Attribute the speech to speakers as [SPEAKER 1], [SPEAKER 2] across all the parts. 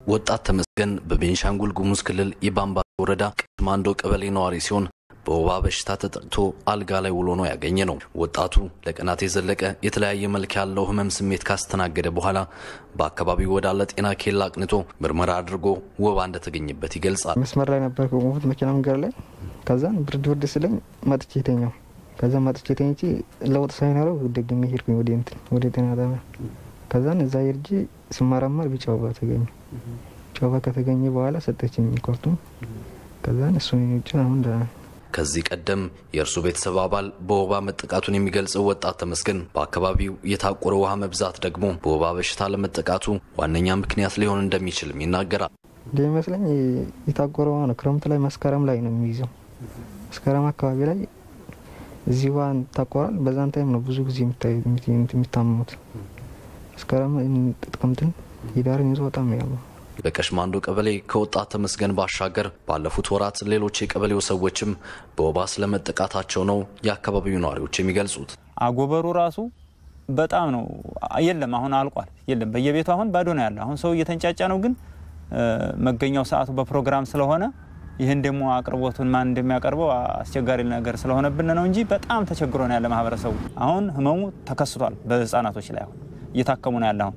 [SPEAKER 1] ወጣት ተመስገን በቤንሻንጉል ጉሙዝ ክልል የባምባሲ ወረዳ ቀሽማንዶ ቀበሌ ነዋሪ ሲሆን በወባ በሽታ ተጠቅቶ አልጋ ላይ ውሎ ነው ያገኘነው። ወጣቱ ለቀናት የዘለቀ የተለያየ መልክ ያለው ህመም ስሜት ካስተናገደ በኋላ በአካባቢው ወዳለ ጤና ኬላ አቅንቶ ምርመራ አድርጎ ወባ እንደተገኘበት ይገልጻል።
[SPEAKER 2] መስመር ላይ ነበር ቆሞት መኪና መንገድ ላይ ከዛን ብርድ ስለኝ መጥቼ ተኛው። ከዛ መጥቼ ተኝቼ ለውጥ ሳይኖረው ደግሜ ሄድኩኝ ወደ ጤና ጣቢያ። ከዛን እዛ ሄጄ ስመረመር ቢጫ ወባ ተገኘ። ጮባ ከተገኘ በኋላ ሰጠችኝ ኮርቱም። ከዛን እሱን አሁን
[SPEAKER 1] ከዚህ ቀደም የእርሱ ቤተሰብ አባል በወባ መጠቃቱን የሚገልጸው ወጣት ተመስገን በአካባቢው የታቆረ ውሃ መብዛት ደግሞ በወባ በሽታ ለመጠቃቱ ዋነኛ ምክንያት ሊሆን እንደሚችልም ይናገራል።
[SPEAKER 2] ለመስለኝ የታቆረ ውሃ ነው። ክረምት ላይ መስከረም ላይ ነው የሚይዘው። መስከረም አካባቢ ላይ እዚህ ውሃ ታቆራል። በዛን ታይም ነው ብዙ ጊዜ የሚታመሙት። መስከረም ጥቅምትን ሂዳርን ይዞ በጣም ያለው
[SPEAKER 1] በቀሽማንዶ ቀበሌ ከወጣት ተመስገን ባሻገር ባለፉት ወራት ሌሎች የቀበሌው ሰዎችም በወባ ስለመጠቃታቸው ነው የአካባቢው ነዋሪዎች የሚገልጹት።
[SPEAKER 3] አጎበሩ ራሱ በጣም ነው የለም አሁን አልቋል። የለም በየቤቱ አሁን ባዶ ነው ያለው። አሁን ሰው እየተንጫጫ ነው። ግን መገኛው ሰዓቱ በፕሮግራም ስለሆነ ይሄን ደሞ አቅርቦቱን ማን እንደሚያቀርበው አስቸጋሪ ነገር ስለሆነብን ነው እንጂ በጣም ተቸግሮ ነው ያለ ማህበረሰቡ። አሁን ህመሙ ተከስቷል። በህፃናቶች ላይ አሁን እየታከሙ ነው ያለው።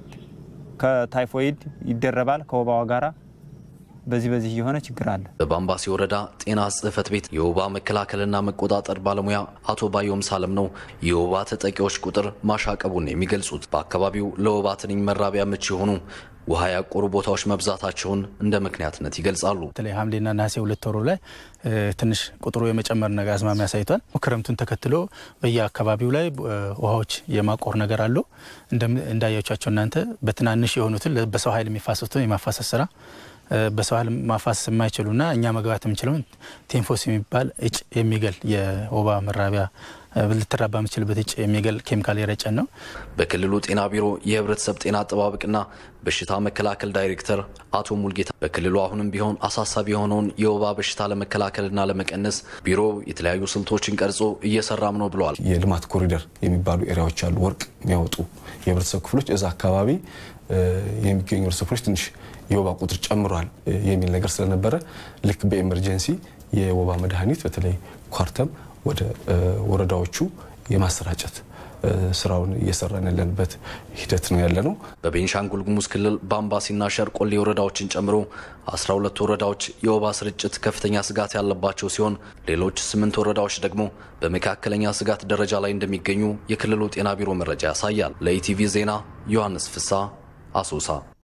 [SPEAKER 3] ከታይፎይድ ይደረባል ከወባው ጋራ በዚህ የሆነ ችግር አለ።
[SPEAKER 1] በባምባሲ ወረዳ ጤና ጽህፈት ቤት የወባ መከላከልና መቆጣጠር ባለሙያ አቶ ባዮም ሳለም ነው የወባ ተጠቂዎች ቁጥር ማሻቀቡን የሚገልጹት። በአካባቢው ለወባ ትንኝ መራቢያ ምቹ የሆኑ ውሃ ያቆሩ ቦታዎች መብዛታቸውን እንደ ምክንያትነት ይገልጻሉ።
[SPEAKER 4] በተለይ ሐምሌና ነሐሴ 2 ወር ላይ ትንሽ ቁጥሩ የመጨመር ነገር አዝማሚያ ያሳይቷል። ክረምቱን ተከትሎ በየአካባቢው ላይ ውሃዎች የማቆር ነገር አሉ። እንዳያቻቸው እናንተ በትናንሽ የሆኑትን በሰው ኃይል የሚፋሰሱትን የማፋሰስ ስራ በሰው ኃይል ማፋሰስ የማይችሉና እኛ መግባት የምንችለው ቴንፎስ የሚባል እጭ የሚገል የወባ መራቢያ ልትራባ የምትችልበት እጭ የሚገል ኬሚካል የረጨን ነው።
[SPEAKER 1] በክልሉ ጤና ቢሮ የህብረተሰብ ጤና አጠባበቅና በሽታ መከላከል ዳይሬክተር አቶ ሙልጌታ በክልሉ አሁንም ቢሆን አሳሳቢ የሆነውን የወባ በሽታ ለመከላከልና ለመቀነስ ቢሮ የተለያዩ ስልቶችን ቀርጾ እየሰራም ነው ብለዋል።
[SPEAKER 5] የልማት ኮሪደር የሚባሉ ኤሪያዎች አሉ። ወርቅ የሚያወጡ የህብረተሰብ ክፍሎች እዛ አካባቢ የሚገኙ ህብረተሰብ ክፍሎች ትንሽ የወባ ቁጥር ጨምሯል የሚል ነገር ስለነበረ ልክ በኤመርጀንሲ የወባ መድኃኒት በተለይ ኳርተም ወደ ወረዳዎቹ የማሰራጨት ስራውን እየሰራን ያለንበት ሂደት ነው ያለነው።
[SPEAKER 1] በቤንሻንጉል ጉሙዝ ክልል ባምባሲና ሸርቆሌ ወረዳዎችን ጨምሮ 12 ወረዳዎች የወባ ስርጭት ከፍተኛ ስጋት ያለባቸው ሲሆን ሌሎች 8 ወረዳዎች ደግሞ በመካከለኛ ስጋት ደረጃ ላይ እንደሚገኙ የክልሉ ጤና ቢሮ መረጃ ያሳያል። ለኢቲቪ ዜና ዮሐንስ ፍሳ አሶሳ